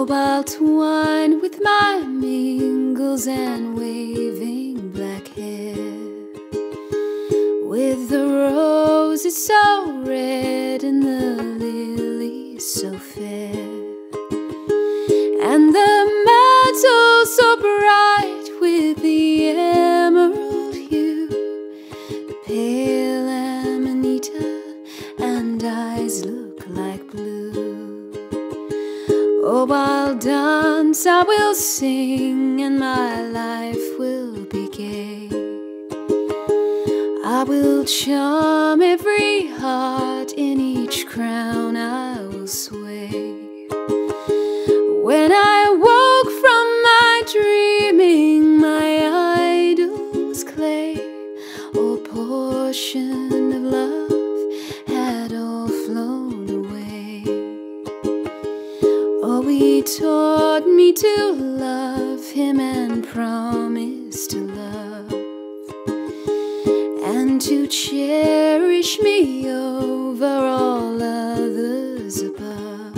Oh, I'll twine with my mingles and waving black hair, with the roses so red and the lilies so fair, and the myrtle so bright with the emerald hue, the pale amanita and eyes look like blue. Oh, I'll dance, I will sing, and my life will be gay. I will charm every heart, in each crown I will sway. When I woke from my dreaming, my idol's clay, or portion of love, had all flown away. Oh, he taught me to love him and promised to love, and to cherish me over all others above.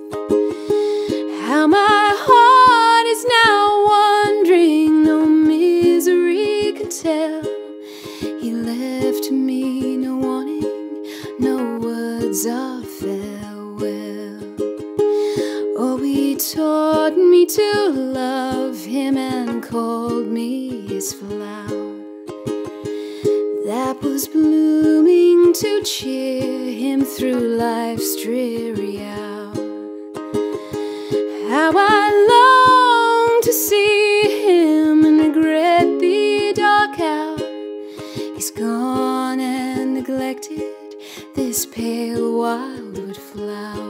How my heart is now wandering, no misery could tell. He left me no warning, no words of farewell. Oh, he taught me to love him and called me his flower, that was blooming to cheer him through life's dreary hour. How I long to see him and regret the dark hour. He's gone and neglected, this pale wildwood flower.